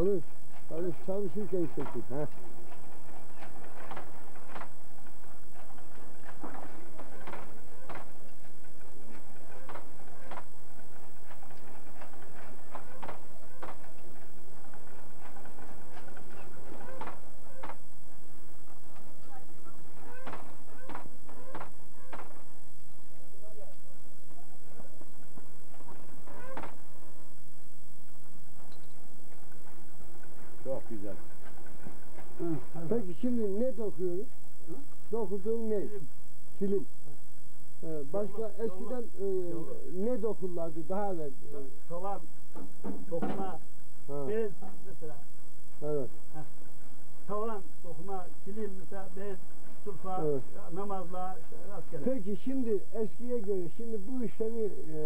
Çalış. Çalışırken çekil. Ha. Çok güzel. Peki şimdi ne dokuyoruz? Dokuduğun ne? Silim. Başka eskiden ne dokurlardı daha evvel? Tavan, dokuma, bez mesela. Evet. Tavan, dokuma, kilim mesela, bez, sulfa, Evet. namazla, rastgele. Peki şimdi eskiye göre şimdi bu iş seni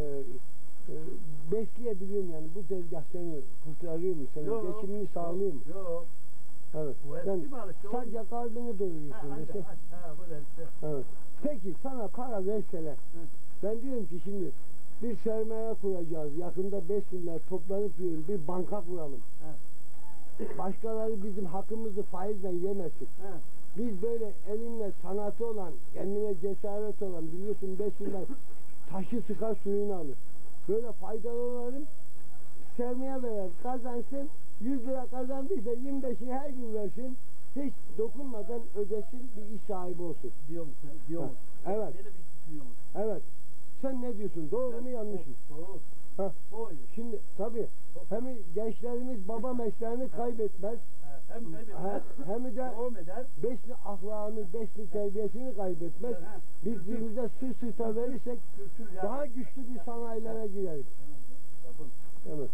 besleyebiliyor mu yani? Bu tezgah seni kurtarıyor mu? Senin Yok, geçimini sağlıyor mu? Yok. Evet. Bu eski Yani mal işte, sadece kalbini doyuruyorsun desek. Böyle işte. Evet. Peki sana para verseler, ben diyorum ki şimdi bir sermaye kuracağız. Yakında 5 milyar toplanıp diyorum bir banka kuralım. Başkaları bizim hakkımızı faizle yemesin. Biz böyle elinle sanatı olan, kendine cesaret olan, biliyorsun 5 milyar taşı sıkar suyunu alır. Böyle faydalı olalım, sermaye verer, kazansın, 100 lira kazandıysa 25'ini her gün versin, hiç dokunmadan ödesin, bir iş sahibi olsun. Diyor musun? Diyor musun? Evet. Böyle bir iş diyor musun? Evet. Sen ne diyorsun? Doğru mu yanlış mı? Doğru. Ha. Doğru. Şimdi tabii hem gençlerimiz baba mesleğini kaybetmez. Hem kaybetmez. Hem de Devam eder. beşli ahlakını, beşli terbiyesini kaybetmez. Birbirimize sırt sırta verirsek Kültür ya. daha güçlü bir sanayilere gireriz. Evet.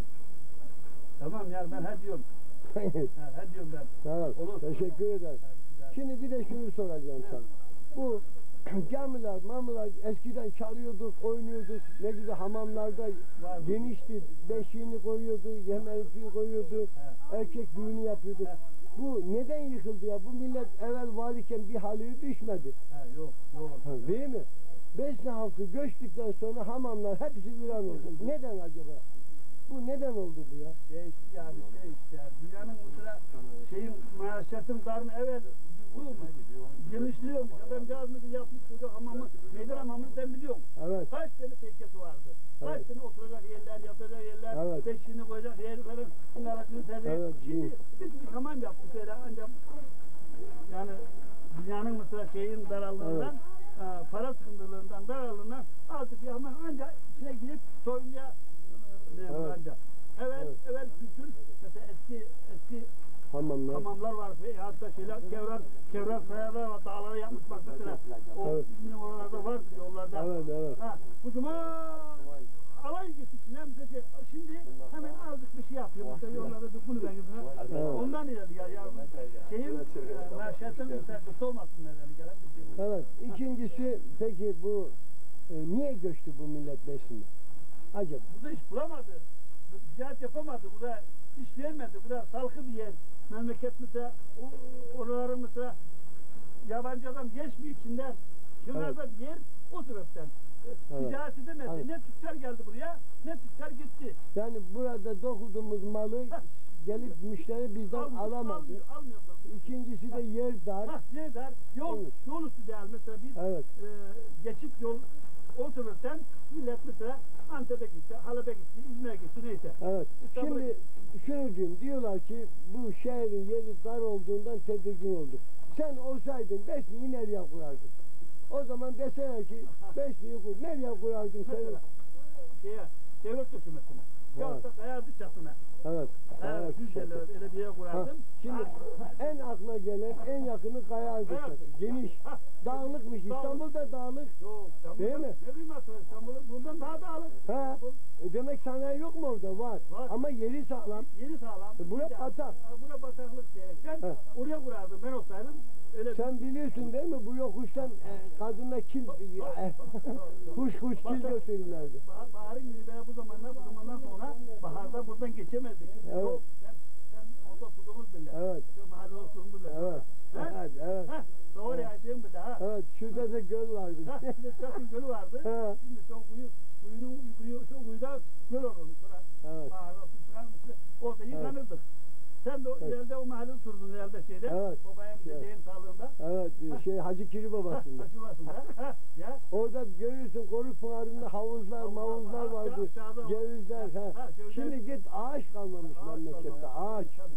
Tamam yani ben he diyorum. He diyorum ben. Tamam. Olur. Teşekkür ederim. Şimdi bir de şunu soracağım sana. Bu camiler, mamılar eskiden çalıyorduk, oynuyorduk. Ne güzel hamamlarda genişti. Beşiğini koyuyordu, yemeğini koyuyordu. Erkek düğünü yapıyordu. Bu neden yıkıldı ya? Bu millet evvel var iken bir hali düşmedi. Yok. Değil mi? Besne halkı göçtükten sonra hamamlar hepsi viran oldu. Neden acaba? Bu neden oldu bu ya? Yani işte dünyanın mesela maaşatın darını evvel bu genişliyor. Adamcağızımızı yapmış koca hamamı, meydan hamamını sen biliyorsun. Evet. Kaç tane tehlikesi vardı. Kaç tane oturacak yerler, yatacak yerler, beşiğini koyacak yer falan, arasını tercih. Evet. Şimdi biz bir hamam yaptık öyle ancak yani dünyanın mesela daralığından, para sıkıntılığından, daralığından azıcık bir hamam ancak içine girip soyunca ancak. Evet kültür mesela eski hamamlar var ve hatta kevrar sayarlar var, dağlara yapmış bak mesela. O bizim oralarda vardı yollarda. Evet. Bu cuma alay geçişine mesela şimdi hemen azıcık bir şey yapıyor. Mesela yollarda bir kulübe gibi. Ondan ileri ya. Maaşatın müstakil olmasın nedeni gelen bir şey. Evet. İkincisi peki bu niye göçtü bu millet beşinde? Acaba? Burada iş bulamadı. Ticaret yapamadı. Burada iş vermedi. Burada salkı bir yer. Memleket mesela oraların mesela yabancı adam geçmiyor içinden. Şunlarda bir yer o sebepten. Ticaret edemedi. Ne tüccar geldi buraya ne tüccar gitti. Yani burada dokuduğumuz malı gelip müşteri bizden alamadı. Almıyor. İkincisi de yer dar. Yer dar. Yol üstü değil. Mesela bir geçit yol o sebepten millet mesela Antep'e gitti, Halep'e gitti, İzmir'e gitti neyse. Evet. Şimdi şunu diyorlar ki bu şehrin yeri dar olduğundan tedirgin olduk. Sen olsaydın Besni'yi nereye kurardın? O zaman deseler ki Besni'yi kur. Nereye kurardın sen? Devlet hükümetine. Yahut da kaya dışarısına. Evet. Öyle bir yere kurardım. Şimdi en akla gelen en yakını kaya dışarı. Geniş. Dağlıkmış. İstanbul'da dağlık. Yok. Değil mi? Ne bileyim İstanbul'un bundan daha dağlık. Demek sanayi yok mu orada? Var. Ama yeri sağlam. Yeri sağlam. Bura batak. Bura bataklık diyerekten oraya kurardım. Ben olsaydım. Sen biliyorsun değil mi? Bu yokuştan kadına kil kuş kil götürürlerdi. Baharın günü bu zamandan sonra baharda buradan geçemezdik. Evet. Yok, sen orada oturduğumuz bile. Evet. Şu mahallede oturduğumuz bile. Evet. Doğru yaydığım bile ha. Evet. Şurada da göl vardı. Şurada gölü vardı. Şimdi şu kuyuda göl olur. Sonra baharda su çıkarmıştı. Orada yıkanırdık. sen de ileride o mahalle oturdun herhalde şeyde. Evet. Babayın dedeğin sağlığında. Evet, Hacı Kiri babasında. Acımasında. Ya. Orada görüyorsun Koruk Pınarı'nda havuzlar, mavuzlar vardı. Cevizler. Cevizler. Şimdi git ağaç kalmamış memlekette, ağaç.